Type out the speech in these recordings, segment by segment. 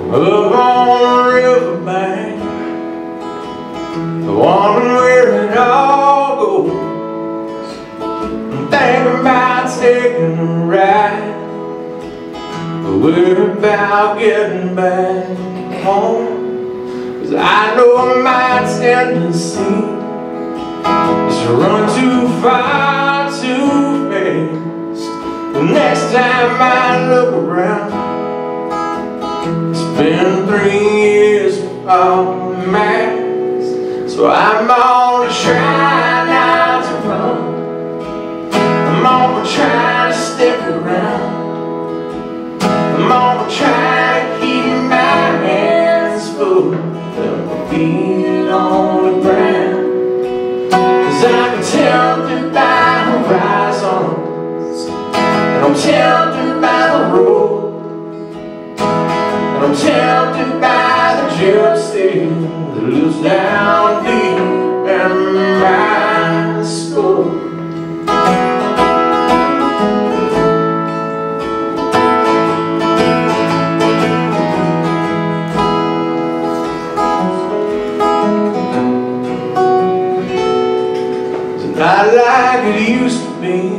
Up on the riverbank, wondering where it all goes. I'm thinking about taking a ride, but we're about getting back home. 'Cause I know my tendency is to run too far, too fast. The next time I look around, it's been 3 years without a mask. So I'm gonna try not to run. I'm gonna try to stick around. I'm gonna try to keep my hands full and my feet on the ground. 'Cause I'm tempted by horizons, and I'm tempted by the road, I'm tempted by the gypsy that lives down deep in my soul. It's not like it used to be.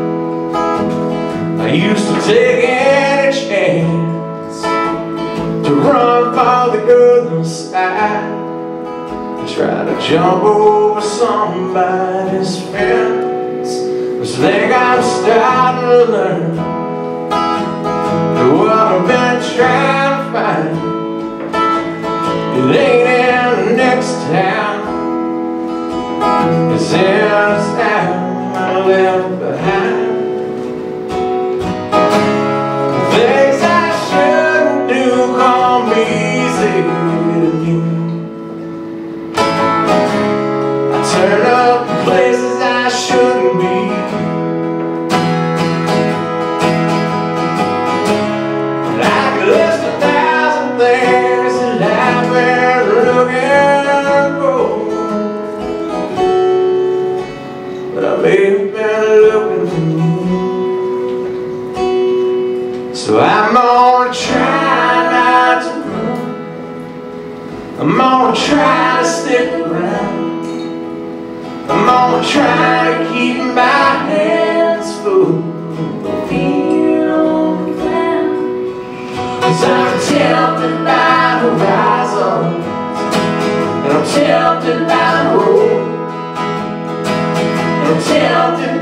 I used to take any chance to run for the other side, try to jump over somebody's fence. But I think I'm starting to learn that what I've been trying to find, it ain't in the next town, it's in this town I left behind. Things I shouldn't do come easy to me. I turn up in places I shouldn't be. And I could list 1,000 things that I've been looking for, but I may have been looking for me. So I'm gonna try not to run. I'm gonna try to stick around. I'm gonna try to keep my hands full, my feet on the ground. 'Cause I'm tempted by horizons, and I'm tempted by the road, and I'm tempted